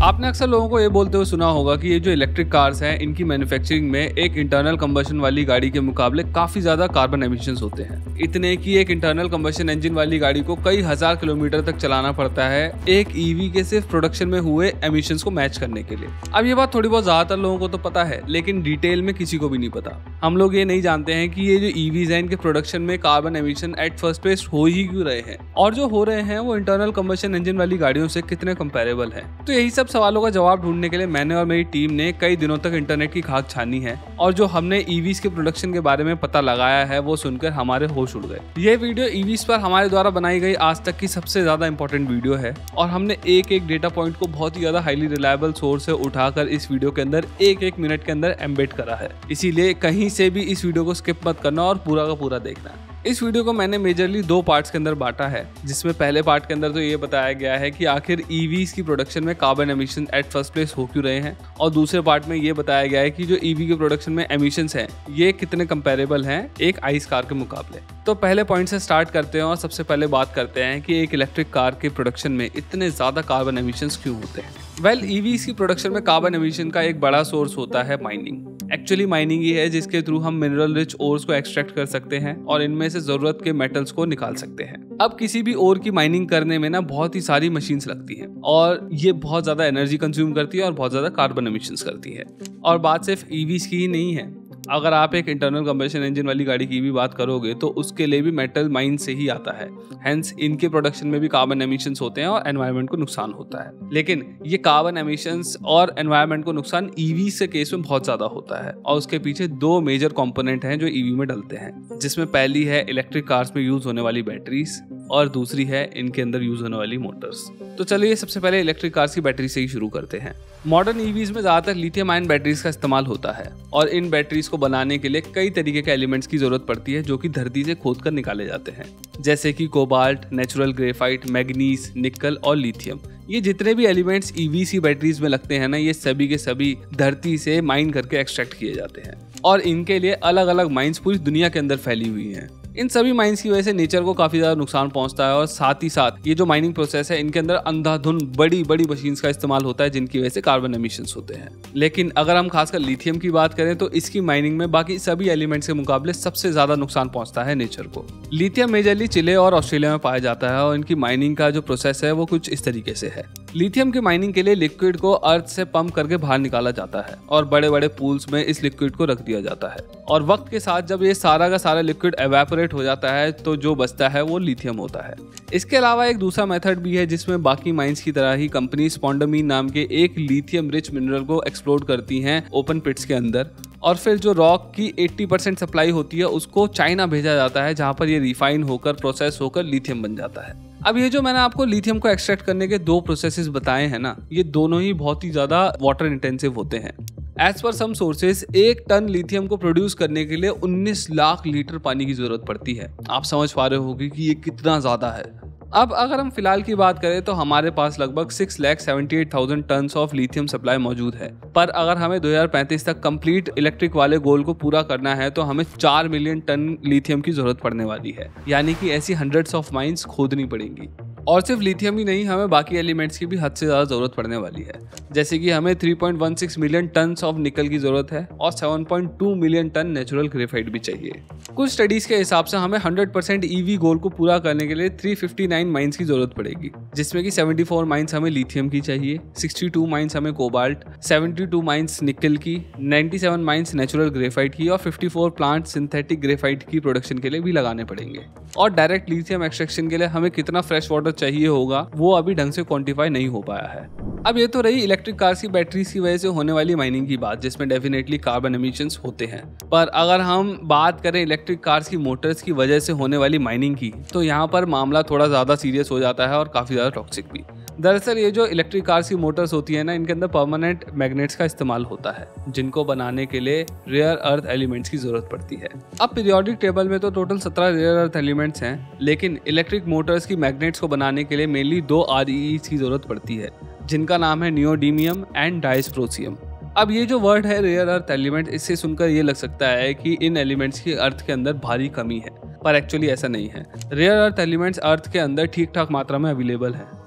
आपने अक्सर लोगों को ये बोलते हुए सुना होगा कि ये जो इलेक्ट्रिक कार्स हैं इनकी मैन्युफैक्चरिंग में एक इंटरनल कंबशन वाली गाड़ी के मुकाबले काफी ज्यादा कार्बन एमिशंस होते हैं। इतने कि एक इंटरनल कंबशन इंजन वाली गाड़ी को कई हजार किलोमीटर तक चलाना पड़ता है एक ईवी के सिर्फ प्रोडक्शन में हुए एमिशंस को मैच करने के लिए। अब ये बात थोड़ी बहुत ज्यादातर लोगों को तो पता है, लेकिन डिटेल में किसी को भी नहीं पता। हम लोग ये नहीं जानते हैं कि ये जो ईवीज हैं इनके प्रोडक्शन में carbon emission at first place हो ही क्यों रहे हैं, और जो हो रहे हैं वो इंटरनल कंबशन इंजन वाली गाड़ियों से कितने कंपेरेबल है। तो यही सब सवालों का जवाब ढूंढने के लिए मैंने और मेरी टीम ने कई दिनों तक इंटरनेट की खाक छानी है, और जो हमने ईवीज के प्रोडक्शन के बारे में पता लगाया है वो सुनकर हमारे होश उड़ गए। ये वीडियो ईवीज पर हमारे द्वारा बनाई गई आज तक की सबसे ज्यादा इंपॉर्टेंट वीडियो है, और हमने एक एक डेटा पॉइंट को बहुत ही ज्यादा हाईली रिलायबल सोर्स से उठाकर इस वीडियो के अंदर एक एक मिनट के अंदर एम्बेड करा है। इसीलिए कहीं से भी इस वीडियो को स्किप मत करना और पूरा का पूरा देखना। इस वीडियो को मैंने मेजरली 2 पार्ट्स के अंदर बांटा है, जिसमें पहले पार्ट के अंदर तो ये बताया गया है कि आखिर ईवीज की प्रोडक्शन में carbon emission at first place हो क्यों रहे हैं, और दूसरे पार्ट में ये बताया गया है कि जो ईवी के प्रोडक्शन में एमिशंस हैं ये कितने कंपेरेबल हैं एक आइस कार के मुकाबले। तो पहले पॉइंट से स्टार्ट करते हैं और सबसे पहले बात करते हैं कि एक इलेक्ट्रिक कार के प्रोडक्शन में इतने ज्यादा कार्बन एमिशंस क्यों होते हैं। ईवीज की प्रोडक्शन में कार्बन एमिशन का एक बड़ा सोर्स होता है माइनिंग। एक्चुअली माइनिंग ही है जिसके थ्रू हम मिनरल रिच ओर्स को एक्सट्रैक्ट कर सकते हैं और इनमें से जरूरत के मेटल्स को निकाल सकते हैं। अब किसी भी ओर की माइनिंग करने में ना बहुत ही सारी मशीन्स लगती हैं, और ये बहुत ज्यादा एनर्जी कंज्यूम करती है और बहुत ज्यादा कार्बन एमिशंस करती है। और बात सिर्फ ईवीज की ही नहीं है, अगर आप एक इंटरनल कंबशन इंजन वाली गाड़ी की भी बात करोगे तो उसके लिए भी मेटल माइन से ही आता है। हेंस इनके प्रोडक्शन में भी कार्बन एमिशंस होते हैं और एनवायरनमेंट को नुकसान होता है। लेकिन ये कार्बन एमिशंस और एनवायरनमेंट को नुकसान ईवी से केस में बहुत ज्यादा होता है, और उसके पीछे 2 मेजर कंपोनेंट हैं जो ईवी में डलते हैं, जिसमें पहली है इलेक्ट्रिक कार्स में यूज होने वाली बैटरीज और दूसरी है इनके अंदर यूज होने वाली मोटर्स। तो चलिए सबसे पहले इलेक्ट्रिक कार्स की बैटरी से ही शुरू करते हैं। मॉडर्न ईवीज में ज्यादातर लिथियम आयन बैटरीज का इस्तेमाल होता है, और इन बैटरीज को बनाने के लिए कई तरीके के एलिमेंट्स की जरूरत पड़ती है जो कि धरती से खोदकर निकाले जाते हैं, जैसे कि कोबाल्ट, नेचुरल ग्रेफाइट, मैग्नीज, निकल और लिथियम। ये जितने भी एलिमेंट्स ईवी की बैटरीज में लगते हैं ना, ये सभी के सभी धरती से माइन करके एक्सट्रैक्ट किए जाते हैं, और इनके लिए अलग अलग माइंस पूरी दुनिया के अंदर फैली हुई हैं। इन सभी माइंस की वजह से नेचर को काफी ज्यादा नुकसान पहुंचता है, और साथ ही साथ ये जो माइनिंग प्रोसेस है इनके अंदर अंधाधुंध बड़ी बड़ी मशीन्स का इस्तेमाल होता है, जिनकी वजह से कार्बन एमिशंस होते हैं। लेकिन अगर हम खासकर लिथियम की बात करें तो इसकी माइनिंग में बाकी सभी एलिमेंट्स के मुकाबले सबसे ज्यादा नुकसान पहुंचता है नेचर को। लिथियम मेजरली चिले और ऑस्ट्रेलिया में पाया जाता है, और इनकी माइनिंग का जो प्रोसेस है वो कुछ इस तरीके से है। लिथियम की माइनिंग के लिए लिक्विड को अर्थ से पंप करके बाहर निकाला जाता है, और बड़े बड़े पूल्स में इस लिक्विड को रख दिया जाता है, और वक्त के साथ जब ये सारा का सारा लिक्विड एवेपोरेट हो जाता है तो जो बचता है वो लिथियम होता है। इसके अलावा एक दूसरा मेथड भी है जिसमें बाकी माइंस की तरह ही कंपनी स्पॉन्डमीन नाम के एक लिथियम रिच मिनरल को एक्सप्लोर करती हैं ओपन पिट्स के अंदर, और फिर जो रॉक की 80% सप्लाई होती है उसको चाइना भेजा जाता है, जहां पर ये रिफाइन होकर प्रोसेस होकर लिथियम बन जाता है। अब ये जो मैंने आपको लिथियम को एक्सट्रैक्ट करने के 2 प्रोसेसेस बताए हैं ना, ये दोनों ही बहुत ही ज्यादा वाटर इंटेंसिव होते हैं। एज पर सम सोर्सेज 1 टन लिथियम को प्रोड्यूस करने के लिए 19 लाख लीटर पानी की जरूरत पड़ती है। आप समझ पा रहे होंगे कि ये कितना ज्यादा है। अब अगर हम फिलहाल की बात करें तो हमारे पास लगभग 6,78,000 टन ऑफ लिथियम सप्लाई मौजूद है, पर अगर हमें 2035 तक कंप्लीट इलेक्ट्रिक वाले गोल को पूरा करना है तो हमें 4 मिलियन टन लिथियम की जरूरत पड़ने वाली है। यानी कि ऐसी हंड्रेड्स ऑफ माइंस खोदनी पड़ेंगी, और सिर्फ लिथियम ही नहीं, हमें बाकी एलिमेंट्स की भी हद से ज्यादा जरूरत पड़ने वाली है। जैसे कि हमें 3.16 मिलियन टन ऑफ निकल की जरूरत है, और 7.2 मिलियन टन नेचुरल ग्रेफाइट भी चाहिए। कुछ स्टडीज के हिसाब से हमें 100% ईवी गोल को पूरा करने के लिए 359 माइंस की जरूरत पड़ेगी, जिसमें कि 74 माइंस हमें लिथियम की चाहिए, 62 माइंस हमें कोबाल्ट, 72 माइंस निकल की, 97 माइंस नेचुरल ग्रेफाइट की, और 54 प्लांट सिंथेटिक ग्रेफाइट की प्रोडक्शन के लिए भी लगाने पड़ेंगे। और डायरेक्ट लिथियम एक्सट्रैक्शन के लिए हमें कितना फ्रेश वाटर चाहिए होगा वो अभी ढंग से क्वांटिफाई नहीं हो पाया है। अब ये तो रही इलेक्ट्रिक कार्स की बैटरीज की वजह से होने वाली माइनिंग की बात, जिसमें डेफिनेटली कार्बन एमिशंस होते हैं। पर अगर हम बात करें इलेक्ट्रिक कार्स की मोटर्स की वजह से होने वाली माइनिंग की, तो यहाँ पर मामला थोड़ा ज्यादा सीरियस हो जाता है और काफी ज्यादा टॉक्सिक भी। दरअसल ये जो इलेक्ट्रिक कार्स की मोटर्स होती है ना, इनके अंदर परमानेंट मैग्नेट्स का इस्तेमाल होता है, जिनको बनाने के लिए रेयर अर्थ एलिमेंट्स की जरूरत पड़ती है। अब पीरियोडिक टेबल में तो टोटल 17 रेयर अर्थ एलिमेंट्स हैं, लेकिन इलेक्ट्रिक मोटर्स की मैग्नेट्स को बनाने के लिए मेनली 2 REEs की जरूरत पड़ती है, जिनका नाम है नियोडीमियम एंड डायस्प्रोसियम। अब ये जो वर्ड है रेयर अर्थ एलिमेंट, इससे सुनकर ये लग सकता है कि इन एलिमेंट्स की अर्थ के अंदर भारी कमी है, पर एक्चुअली ऐसा नहीं है। रेयर अर्थ एलिमेंट्स अर्थ के अंदर ठीक ठाक मात्रा में अवेलेबल है।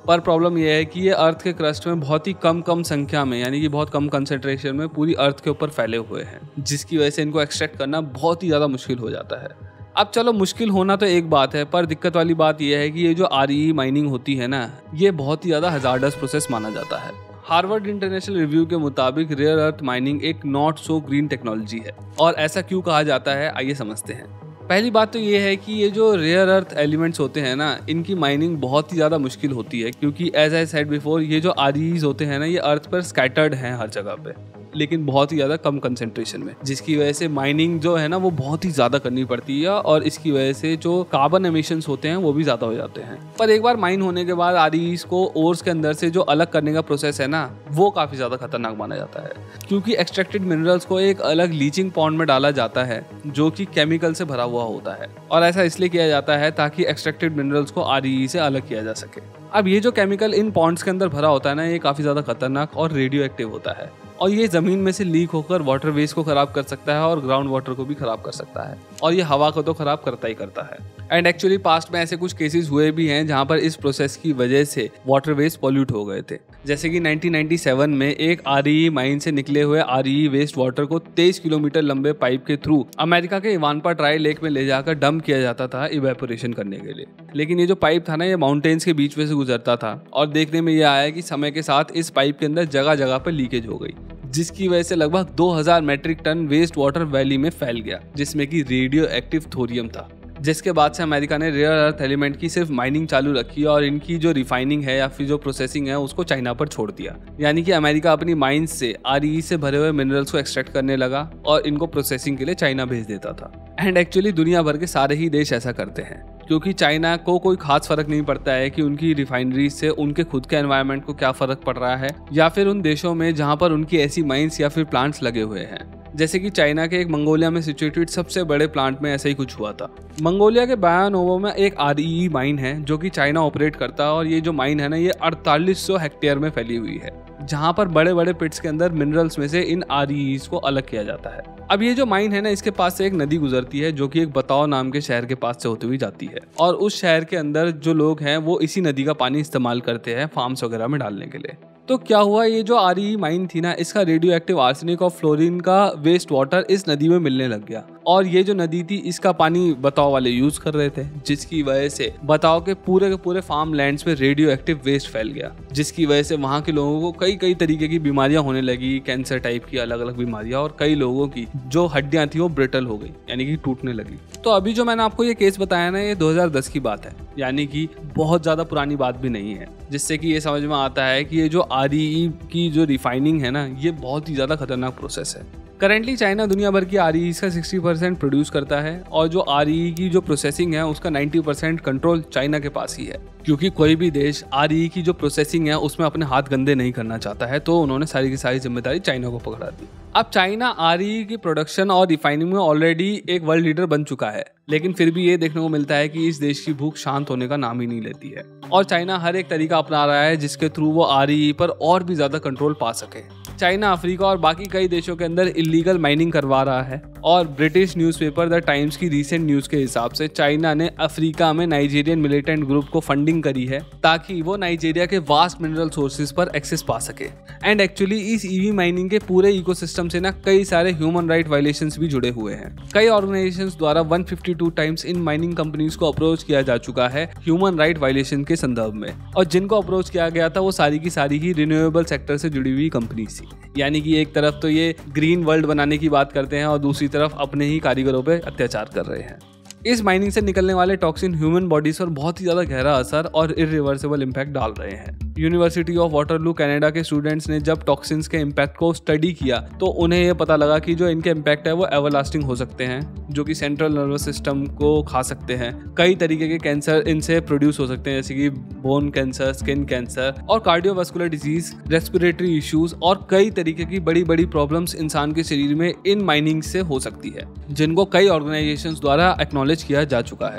पर प्रॉब्लम यह है कि ये अर्थ के क्रस्ट में बहुत ही कम संख्या में, यानी कि बहुत कम कंसेंट्रेशन में पूरी अर्थ के ऊपर फैले हुए हैं, जिसकी वजह से इनको एक्सट्रैक्ट करना बहुत ही ज़्यादा मुश्किल हो जाता है। अब चलो, मुश्किल होना तो एक बात है, पर दिक्कत वाली बात यह है कि ये जो REE माइनिंग होती है ना, ये बहुत ही ज़्यादा हजार्डस प्रोसेस माना जाता है। हार्वर्ड इंटरनेशनल रिव्यू के मुताबिक रेयर अर्थ माइनिंग एक नॉट सो ग्रीन टेक्नोलॉजी है। और ऐसा क्यों कहा जाता है, आइए समझते हैं। पहली बात तो ये है कि ये जो रेयर अर्थ एलिमेंट्स होते हैं ना, इनकी माइनिंग बहुत ही ज़्यादा मुश्किल होती है, क्योंकि एज आई सेड बिफोर, ये जो REEs होते हैं ना, ये अर्थ पर स्कैटर्ड हैं हर जगह पे, लेकिन बहुत ही ज़्यादा कम कंसेंट्रेशन में, जिसकी वजह से माइनिंग जो है ना वो बहुत ही ज़्यादा करनी पड़ती है, और इसकी वजह से जो कार्बन एमिशंस होते हैं वो भी ज़्यादा हो जाते हैं। पर एक बार माइन होने के बाद REEs को ओर्स के अंदर से जो अलग करने का प्रोसेस है ना, वो काफ़ी ज़्यादा खतरनाक माना जाता है, क्योंकि एक्सट्रैक्टेड मिनरल्स को एक अलग लीचिंग पॉन्ड में डाला जाता है जो कि केमिकल से भरा हुआ होता है, और ऐसा इसलिए किया जाता है ताकि एक्सट्रैक्टेड मिनरल्स को REE से अलग किया जा सके। अब ये जो केमिकल इन पॉन्ड्स के अंदर भरा होता है ना, ये काफ़ी ज़्यादा खतरनाक और रेडियो एक्टिव होता है, और ये ज़मीन में से लीक होकर वाटर वेस्ट को ख़राब कर सकता है और ग्राउंड वाटर को भी ख़राब कर सकता है, और ये हवा को तो ख़राब करता ही करता है। एंड एक्चुअली पास्ट में ऐसे कुछ केसेस हुए भी हैं जहाँ पर इस प्रोसेस की वजह से वाटर वेस्ट पॉल्यूट हो गए थे। जैसे कि 1997 में एक REE माइन से निकले हुए REE वेस्ट वाटर को 23 किलोमीटर लंबे पाइप के थ्रू अमेरिका के इवानपा ट्राई लेक में ले जाकर डंप किया जाता था इवेपोरेशन करने के लिए। लेकिन ये जो पाइप था ना, ये माउंटेन्स के बीच में से गुजरता था, और देखने में ये आया कि समय के साथ इस पाइप के अंदर जगह जगह पर लीकेज हो गई, जिसकी वजह से लगभग 2000 metric ton waste water valley में फैल गया, जिसमें कि रेडियो एक्टिव थोरियम था। जिसके बाद से अमेरिका ने रेयर अर्थ एलिमेंट की सिर्फ माइनिंग चालू रखी और इनकी जो रिफाइनिंग है या फिर जो प्रोसेसिंग है उसको चाइना पर छोड़ दिया। यानी कि अमेरिका अपनी माइंस से REE से भरे हुए मिनरल्स को एक्सट्रैक्ट करने लगा और इनको प्रोसेसिंग के लिए चाइना भेज देता था। एंड एक्चुअली दुनिया भर के सारे ही देश ऐसा करते हैं, क्योंकि चाइना को कोई खास फर्क नहीं पड़ता है कि उनकी रिफाइनरी से उनके खुद के एनवायरनमेंट को क्या फर्क पड़ रहा है, या फिर उन देशों में जहां पर उनकी ऐसी माइंस या फिर प्लांट्स लगे हुए हैं। जैसे कि चाइना के एक मंगोलिया में सिचुएटेड सबसे बड़े प्लांट में ऐसा ही कुछ हुआ था। मंगोलिया के बायानोवो में एक REE माइन है जो कि चाइना ऑपरेट करता है, और ये जो माइन है ना, ये 4800 हेक्टेयर में फैली हुई है, जहां पर बड़े बड़े पिट्स के अंदर मिनरल्स में से इन REEs को अलग किया जाता है। अब ये जो माइन है ना, इसके पास से एक नदी गुजरती है जो कि एक बताओ नाम के शहर के पास से होती हुई जाती है, और उस शहर के अंदर जो लोग हैं वो इसी नदी का पानी इस्तेमाल करते हैं फार्म्स वगैरह में डालने के लिए। तो क्या हुआ, ये जो REE माइन थी ना, इसका रेडियो एक्टिव आर्सेनिक और फ्लोरीन का वेस्ट वाटर इस नदी में मिलने लग गया, और ये जो नदी थी इसका पानी बताओ वाले यूज कर रहे थे, जिसकी वजह से बताओ के पूरे फार्म लैंड्स में रेडियो एक्टिव वेस्ट फैल गया, जिसकी वजह से वहाँ के लोगों को कई तरीके की बीमारियां होने लगी, कैंसर टाइप की अलग अलग बीमारियां, और कई लोगों की जो हड्डियां थी वो ब्रिटल हो गई, यानी कि टूटने लगी। तो अभी जो मैंने आपको ये केस बताया ना, ये 2010 की बात है, यानी कि बहुत ज्यादा पुरानी बात भी नहीं है, जिससे कि ये समझ में आता है कि ये जो REE की जो रिफाइनिंग है ना, ये बहुत ही ज्यादा खतरनाक प्रोसेस है। करेंटली चाइना दुनिया भर की REEs का 60% प्रोड्यूस करता है, और जो REE की जो प्रोसेसिंग है उसका 90% कंट्रोल चाइना के पास ही है, क्योंकि कोई भी देश REE की जो प्रोसेसिंग है उसमें अपने हाथ गंदे नहीं करना चाहता है, तो उन्होंने सारी की सारी जिम्मेदारी चाइना को पकड़ा दी। अब चाइना REE की प्रोडक्शन और रिफाइनिंग में ऑलरेडी एक वर्ल्ड लीडर बन चुका है, लेकिन फिर भी ये देखने को मिलता है कि इस देश की भूख शांत होने का नाम ही नहीं लेती है, और चाइना हर एक तरीका अपना रहा है जिसके थ्रू वो REE पर और भी ज्यादा कंट्रोल पा सके। चाइना अफ्रीका और बाकी कई देशों के अंदर इलीगल माइनिंग करवा रहा है, और ब्रिटिश न्यूज़पेपर द टाइम्स की रीसेंट न्यूज़ के हिसाब से चाइना ने अफ्रीका में नाइजीरियन मिलिटेंट ग्रुप को फंडिंग करी है ताकि वो नाइजीरिया के वास्ट मिनरल सोर्सेज पर एक्सेस पा सके। एंड एक्चुअली इस EV माइनिंग के पूरे इकोसिस्टम से ना कई सारे ह्यूमन राइट वायलेशंस भी जुड़े हुए हैं। कई ऑर्गेनाइजेशंस द्वारा 152 टाइम्स इन माइनिंग कंपनीज को अप्रोच किया जा चुका है ह्यूमन राइट वायलेशन के संदर्भ में, और जिनको अप्रोच किया गया था वो सारी की सारी ही रिन्यूएबल सेक्टर से जुड़ी हुई कंपनीज थी। यानी कि एक तरफ तो ये ग्रीन वर्ल्ड बनाने की बात करते हैं और दूसरी तरफ अपने ही कारीगरों पे अत्याचार कर रहे हैं। इस माइनिंग से निकलने वाले टॉक्सिन ह्यूमन बॉडीज पर बहुत ही ज्यादा गहरा असर और इरिवर्सिबल इम्पैक्ट डाल रहे हैं। यूनिवर्सिटी ऑफ वाटरलू कनाडा के स्टूडेंट्स ने जब टॉक्सिन्स के इम्पैक्ट को स्टडी किया तो उन्हें यह पता लगा कि जो इनके इम्पैक्ट है वो एवरलास्टिंग हो सकते हैं, जो कि सेंट्रल नर्वस सिस्टम को खा सकते हैं। कई तरीके के कैंसर इनसे प्रोड्यूस हो सकते हैं, जैसे कि बोन कैंसर, स्किन कैंसर और कार्डियोवास्कुलर डिजीज, रेस्पिरेटरी इश्यूज और कई तरीके की बड़ी बड़ी प्रॉब्लम्स इंसान के शरीर में इन माइनिंग से हो सकती है, जिनको कई ऑर्गेनाइजेशंस द्वारा एक्नॉलेज किया जा चुका है।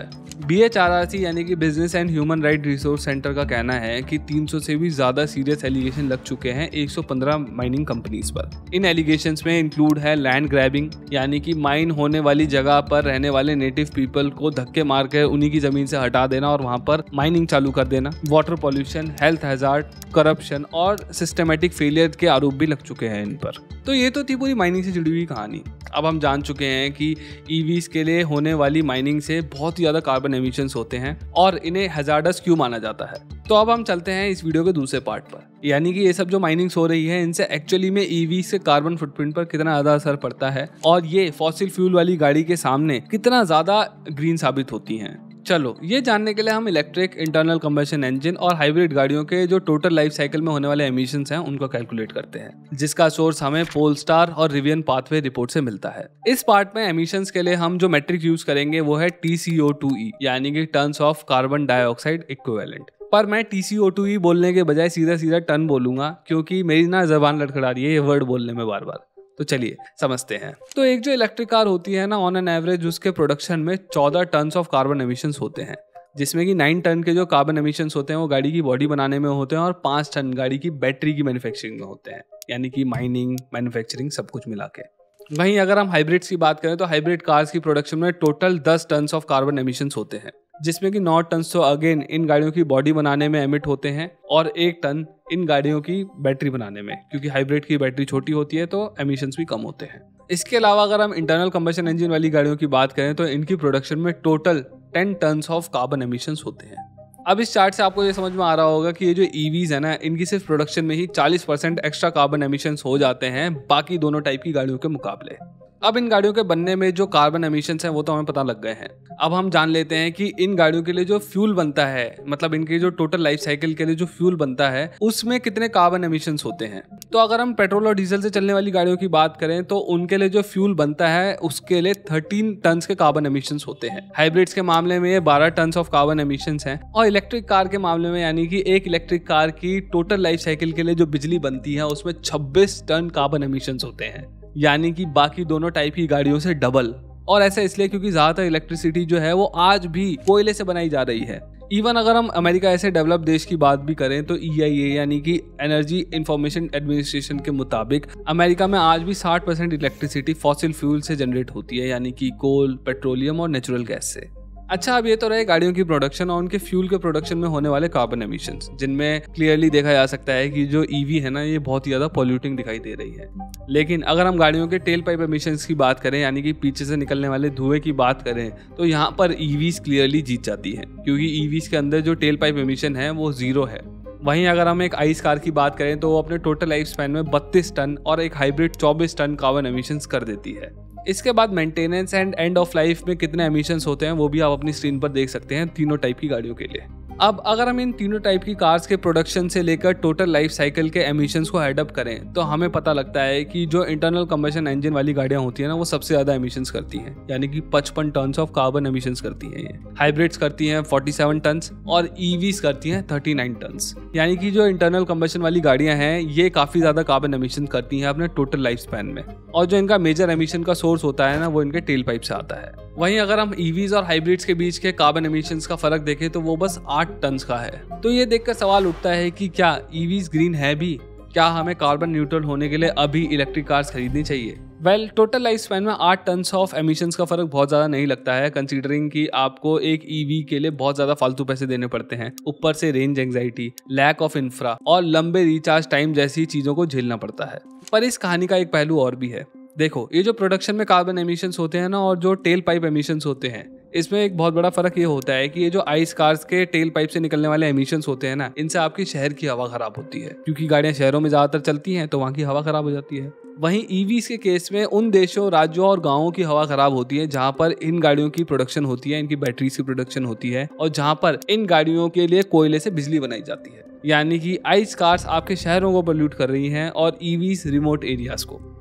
BHRRC यानी कि business and human right resource centre का कहना है कि 300 से भी ज्यादा सीरियस एलिगेशन लग चुके हैं 115 माइनिंग कंपनीज पर। इन एलिगेशंस में इंक्लूड है लैंड ग्रैबिंग यानी कि माइन होने वाली जगह पर रहने वाले नेटिव पीपल को धक्के मारकर उन्हीं की जमीन से हटा देना और वहां पर माइनिंग चालू कर देना, water pollution, health hazard, corruption और सिस्टमेटिक फेलियर के आरोप भी लग चुके हैं इन पर। तो ये तो थी पूरी माइनिंग से जुड़ी हुई कहानी। अब हम जान चुके हैं कि ईवीज के लिए होने वाली माइनिंग से बहुत ही ज्यादा कार्बन एमिशंस होते हैं और इन्हें हैजार्डस क्यों माना जाता है। तो अब हम चलते हैं इस वीडियो के दूसरे पार्ट पर, यानी कि ये सब जो माइनिंग्स हो रही है इनसे एक्चुअली में ईवी से कार्बन फुटप्रिंट पर कितना ज्यादा असर पड़ता है और ये फॉसिल फ्यूल वाली गाड़ी के सामने कितना ज्यादा ग्रीन साबित होती हैं। चलो ये जानने के लिए हम इलेक्ट्रिक, इंटरनल कंबशन इंजन और हाइब्रिड गाड़ियों के जो टोटल लाइफ साइकिल में होने वाले एमिशंस हैं उनको कैलकुलेट करते हैं, जिसका सोर्स हमें पोलस्टार और रिवियन पाथवे रिपोर्ट से मिलता है। इस पार्ट में एमिशंस के लिए हम जो मेट्रिक यूज करेंगे वो है TCO2e यानी कि tons of carbon dioxide equivalent. पर मैं TCO2e बोलने के बजाय सीधा टन बोलूंगा क्योंकि मेरी ना जबान लड़खड़ा रही है ये वर्ड बोलने में बार बार। तो चलिए समझते हैं। तो एक जो इलेक्ट्रिक कार होती है ना, ऑन एन एवरेज उसके प्रोडक्शन में 14 टन ऑफ कार्बन एमिशंस होते हैं, जिसमें कि 9 टन के जो कार्बन एमिशंस होते हैं वो गाड़ी की बॉडी बनाने में होते हैं और 5 टन गाड़ी की बैटरी की मैन्युफैक्चरिंग में होते हैं, यानी कि माइनिंग, मैन्युफैक्चरिंग सब कुछ मिला के। वहीं अगर हम हाइब्रिड्स की बात करें तो हाइब्रिड कार्स की प्रोडक्शन में total 10 ton of carbon emissions होते हैं, जिसमें कि 9 टन तो अगेन इन गाड़ियों की बॉडी बनाने में एमिट होते हैं और 1 टन इन गाड़ियों की बैटरी बनाने में, क्योंकि हाइब्रिड की बैटरी छोटी होती है तो एमिशंस भी कम होते हैं। इसके अलावा अगर हम इंटरनल कंबशन इंजन वाली गाड़ियों की बात करें तो इनकी प्रोडक्शन में total 10 ton of carbon emissions होते हैं। अब इस चार्ट से आपको ये समझ में आ रहा होगा कि ये जो ईवीज है ना, इनकी सिर्फ प्रोडक्शन में ही 40% एक्स्ट्रा कार्बन एमिशंस हो जाते हैं बाकी दोनों टाइप की गाड़ियों के मुकाबले। अब इन गाड़ियों के बनने में जो कार्बन एमिशंस हैं वो तो हमें पता लग गए हैं। अब हम जान लेते हैं कि इन गाड़ियों के लिए जो फ्यूल बनता है, मतलब इनके जो टोटल लाइफ साइकिल के लिए जो फ्यूल बनता है उसमें कितने कार्बन एमिशंस होते हैं। तो अगर हम पेट्रोल और डीजल से चलने वाली गाड़ियों की बात करें तो उनके लिए जो फ्यूल बनता है उसके लिए 13 टन के कार्बन एमिशंस होते हैं। हाइब्रिड्स के मामले में ये 12 टन ऑफ कार्बन एमिशंस हैं और इलेक्ट्रिक कार के मामले में यानी कि एक इलेक्ट्रिक कार की टोटल लाइफ साइकिल के लिए जो बिजली बनती है उसमें 26 टन कार्बन एमिशंस होते हैं, यानी कि बाकी दोनों टाइप की गाड़ियों से डबल। और ऐसा इसलिए क्योंकि ज्यादातर इलेक्ट्रिसिटी जो है वो आज भी कोयले से बनाई जा रही है। इवन अगर हम अमेरिका ऐसे डेवलप देश की बात भी करें तो EIA यानी कि एनर्जी इंफॉर्मेशन एडमिनिस्ट्रेशन के मुताबिक अमेरिका में आज भी 60% इलेक्ट्रिसिटी फॉसिल फ्यूल से जनरेट होती है, यानी कि कोल, पेट्रोलियम और नेचुरल गैस से। अच्छा, अब ये तो रहे गाड़ियों की प्रोडक्शन और उनके फ्यूल के प्रोडक्शन में होने वाले कार्बन एमिशंस, जिनमें क्लियरली देखा जा सकता है कि जो ईवी है ना ये बहुत ही ज्यादा पॉल्यूटिंग दिखाई दे रही है। लेकिन अगर हम गाड़ियों के टेल पाइप एमिशंस की बात करें, यानी कि पीछे से निकलने वाले धुएं की बात करें, तो यहाँ पर ईवीज क्लियरली जीत जाती है, क्योंकि ईवीज के अंदर जो टेल पाइप एमिशन है वो 0 है। वहीं अगर हम एक आइस कार की बात करें तो वो अपने टोटल लाइफ स्पैन में 32 टन और एक हाइब्रिड 24 टन कार्बन एमिशंस कर देती है। इसके बाद maintenance and end of life में कितने एमिशंस होते हैं वो भी आप अपनी स्क्रीन पर देख सकते हैं तीनों टाइप की गाड़ियों के लिए। अब अगर हम इन तीनों टाइप की कार्स के प्रोडक्शन से लेकर टोटल लाइफ साइकिल के एमिशंस को एड अप करें तो हमें पता लगता है कि जो इंटरनल कंबशन इंजन वाली गाड़ियां होती है ना वो सबसे ज्यादा एमिशंस करती हैं, यानी कि 55 टन ऑफ कार्बन एमिशंस करती हैं। ये हाइब्रिड्स करती हैं 47 टन और ईवीज करती हैं 39 टन, यानी कि जो इंटरनल कंबशन वाली गाड़ियां हैं ये काफी ज्यादा कार्बन एमिशन करती हैं अपने टोटल लाइफ स्पैन में। और जो इनका मेजर एमिशन का सोर्स होता है ना वो इनके टेल पाइप से आता है। वहीं अगर हम ईवीज और हाइब्रिड्स के बीच के कार्बन एमिशंस का फर्क देखें तो वो बस 8 टन का है। तो ये देखकर सवाल उठता है कि क्या ईवीज ग्रीन है भी? क्या हमें कार्बन न्यूट्रल होने के लिए अभी इलेक्ट्रिक कार्स खरीदनी चाहिए? वेल, टोटल लाइफ स्पैन में 8 टन ऑफ एमिशंस का फर्क बहुत ज्यादा नहीं लगता है, कंसीडरिंग कि आपको एक ईवी के लिए बहुत ज्यादा फालतू पैसे देने पड़ते हैं, ऊपर से range anxiety, lack of infra और लंबे रिचार्ज टाइम जैसी चीजों को झेलना पड़ता है। पर इस कहानी का एक पहलू और भी है। देखो, ये जो प्रोडक्शन में कार्बन एमिशंस होते हैं ना और जो टेल पाइप एमिशंस होते हैं, इसमें एक बहुत बड़ा फर्क ये होता है कि ये जो आइस कार्स के टेल पाइप से निकलने वाले एमिशंस होते हैं ना, इनसे आपकी शहर की हवा खराब होती है, क्योंकि गाड़ियां शहरों में ज्यादातर चलती हैं तो वहाँ की हवा खराब हो जाती है। वहीं ईवीज के केस में उन देशों, राज्यों और गांवों की हवा खराब होती है जहां पर इन गाड़ियों की प्रोडक्शन होती है, इनकी बैटरीज की प्रोडक्शन होती है और जहां पर इन गाड़ियों के लिए कोयले से बिजली बनाई जाती है। यानी कि आइस कार्स आपके शहरों को पोल्यूट कर रही हैं और ईवीज रिमोट एरियाज को।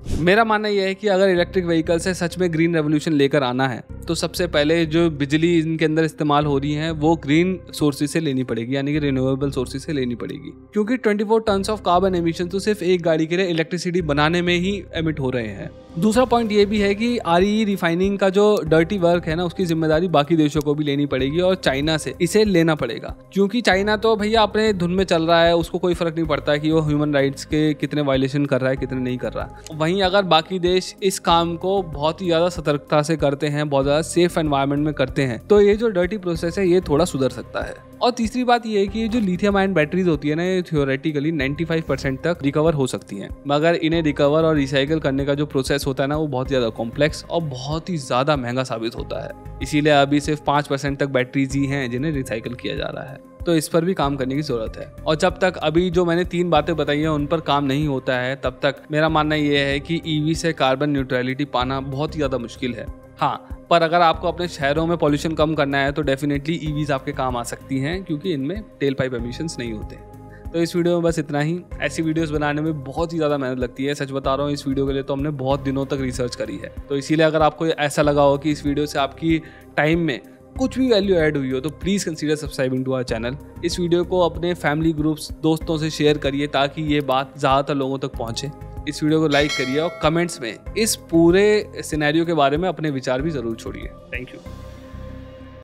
मेरा मानना यह है कि अगर इलेक्ट्रिक व्हीकल से सच में ग्रीन रेवोल्यूशन लेकर आना है तो सबसे पहले जो बिजली इनके अंदर इस्तेमाल हो रही है वो ग्रीन सोर्सेज से लेनी पड़ेगी, यानी कि रिन्यूएबल सोर्सेज से लेनी पड़ेगी, क्योंकि 24 टन्स ऑफ कार्बन एमिशन तो सिर्फ एक गाड़ी के लिए इलेक्ट्रिसिटी बनाने में ही एमिट हो रहे हैं। दूसरा पॉइंट ये भी है कि आरई रिफाइनिंग का जो डर्टी वर्क है ना, उसकी जिम्मेदारी बाकी देशों को भी लेनी पड़ेगी और चाइना से इसे लेना पड़ेगा, क्योंकि चाइना तो भैया अपने धुन में चल रहा है, उसको कोई फर्क नहीं पड़ता कि वो ह्यूमन राइट्स के कितने वायलेशन कर रहा है कितने नहीं कर रहा है। वहीं अगर बाकी देश इस काम को बहुत ही ज्यादा सतर्कता से करते हैं, बहुत ज्यादा सेफ एनवायरनमेंट में करते हैं, तो ये जो डर्टी प्रोसेस है ये थोड़ा सुधर सकता है। और तीसरी बात ये है कि जो लिथियम आयन बैटरीज होती है ना, ये थियोरेटिकली 95% तक रिकवर हो सकती हैं, मगर इन्हें रिकवर और रिसाइकिल करने का जो प्रोसेस होता है ना, वो बहुत ज़्यादा कॉम्प्लेक्स और बहुत ही ज़्यादा महंगा साबित होता है। इसीलिए अभी सिर्फ 5% तक बैटरीज ही हैं जिन्हें रिसाइकिल किया जा रहा है, तो इस पर भी काम करने की ज़रूरत है। और जब तक अभी जो मैंने 3 बातें बताई हैं उन पर काम नहीं होता है, तब तक मेरा मानना ये है कि ईवी से कार्बन न्यूट्रलिटी पाना बहुत ही ज़्यादा मुश्किल है। हाँ, पर अगर आपको अपने शहरों में पॉल्यूशन कम करना है तो डेफिनेटली ईवीज आपके काम आ सकती हैं, क्योंकि इनमें टेल पाइप एमिशंस नहीं होते। तो इस वीडियो में बस इतना ही। ऐसी वीडियोस बनाने में बहुत ही ज़्यादा मेहनत लगती है, सच बता रहा हूँ। इस वीडियो के लिए तो हमने बहुत दिनों तक रिसर्च करी है, तो इसीलिए अगर आपको ऐसा लगा हो कि इस वीडियो से आपकी टाइम में कुछ भी वैल्यू ऐड हुई हो तो please consider subscribing to our channel. इस वीडियो को अपने फैमिली ग्रुप्स दोस्तों से शेयर करिए ताकि ये बात ज़्यादातर लोगों तक पहुँचे। इस वीडियो को लाइक करिए और कमेंट्स में इस पूरे सिनेरियो के बारे में अपने विचार भी ज़रूर छोड़िए। Thank you.